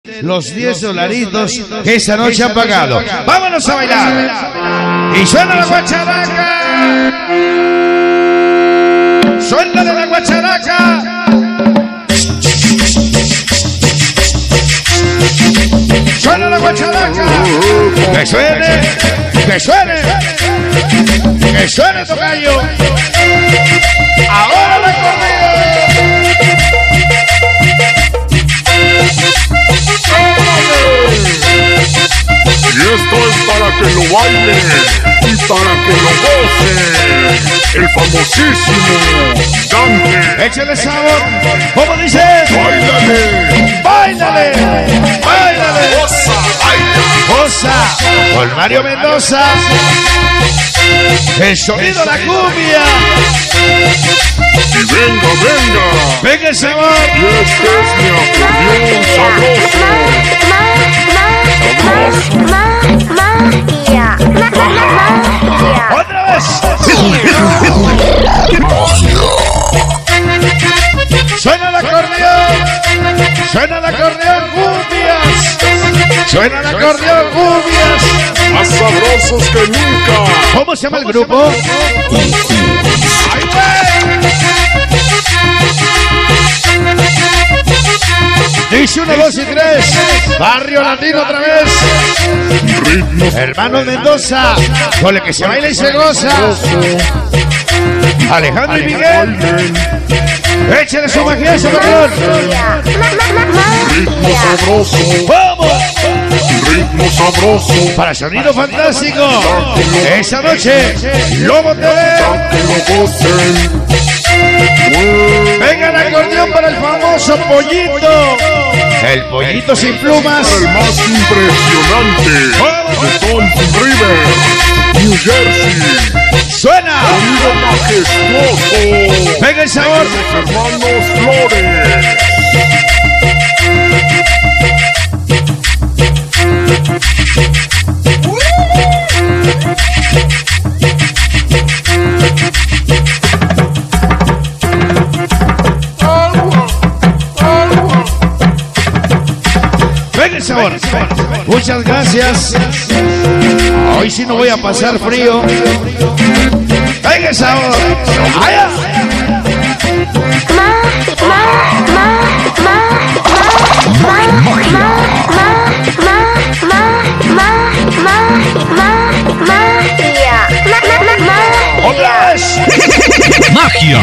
los 10 dolaritos que esa noche han pagado. ¡Vámonos a bailar! ¡Y suena la guacharaca! ¡Suena la guacharaca! ¡Suena la guacharaca! ¡Que suene! ¡Que suene! ¡Que suene, tocayo! ¡Ahora la corrida! Y esto es para que lo bailen y para que lo gocen. El famosísimo Dante. ¡Échale sabor! ¿Cómo dice? ¡Báilale! ¡Báilale! ¡Báilale! ¡Goza! ¡Baila! ¡Goza! Con Mario Mendoza. El sonido de la cumbia. ¡Y venga, venga! ¡Venga el sabor! Y este es mi acordeón sabroso. ¡Otra vez! ¡Suena el acordeón! ¡Suena el acordeón, cumbias! ¡Suena el acordeón, cumbias! Más sabrosos que nunca. ¿Cómo se llama el grupo? ¡Ay, güey! Dice 1, 2 y 3. Barrio Latino otra vez. Ritmos Hermano Mendoza, con el que se baila y se goza. Alejandro y Miguel. Échale su magia a ese balón. ritmo sabroso. ¡Vamos! Ritmo sabroso. Para Sonido Fantástico. Esa noche, Lobo TV. Que lo gocen. Venga el acordeón para el famoso Pollito. El Pollito sin plumas. El más impresionante de Tom River, New Jersey. ¡Suena! Sonido majestuoso. ¡Venga el sabor! Los hermanos Flores. ¡Venga el sabor! Muchas gracias. Hoy sí no voy a pasar frío. ¡Venga el sabor! ¡Allá! ¡Otra vez! ¡Magia!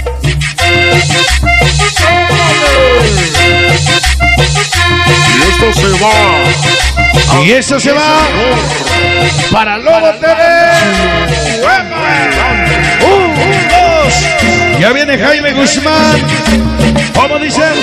Y esto se va. Y eso se va para Lobo TV. 1, 2. Ya viene Jaime Guzmán. ¿Cómo dicen?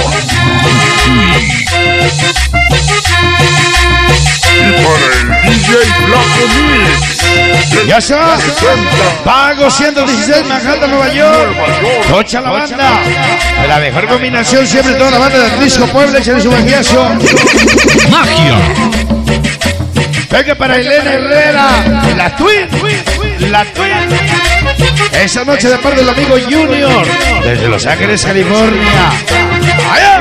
Y para el DJ Flaco Mix. Ya se va. Pago 116 Manhattan, Nueva York. Tocha la banda. La mejor combinación siempre toda la banda del Disco Puebla. Échale su magiazo. ¡Magia! Venga para Elena Herrera. La Twin. La Twin. Esa noche de parte del amigo Junior. Desde Los Ángeles, California. ¡Allá!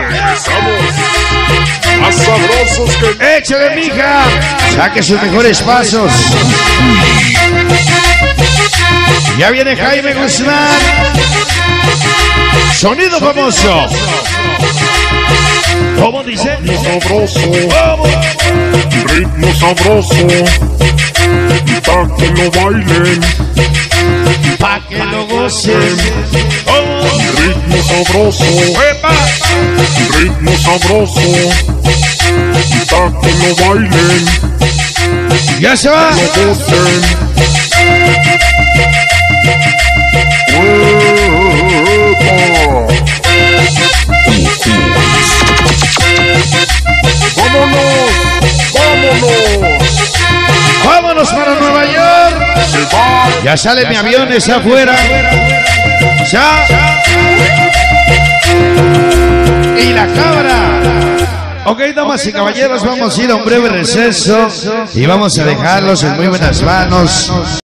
Más sabrosos que ¡Échale, mija! Saque sus mejores pasos. Ya viene Jaime Guzmán. Sonido famoso. ¿Cómo dice? sabroso. ¡Vamos! Ritmo sabroso. Pa' que lo bailen. Pa' que lo gocen. ¡Vamos! Ritmo sabroso. ¡Epa! Ritmo sabroso. Pa' que lo bailen. ¡Ya se va! Lo gocen. ¡Epa! ¡Vámonos! ¡Vámonos! ¡Vámonos para Nueva York! Se va. Ya sale mi avión, está afuera. Ya. Y la cámara. Ok, damas y caballeros, vamos a ir a un breve receso y vamos a dejarlos en muy buenas manos.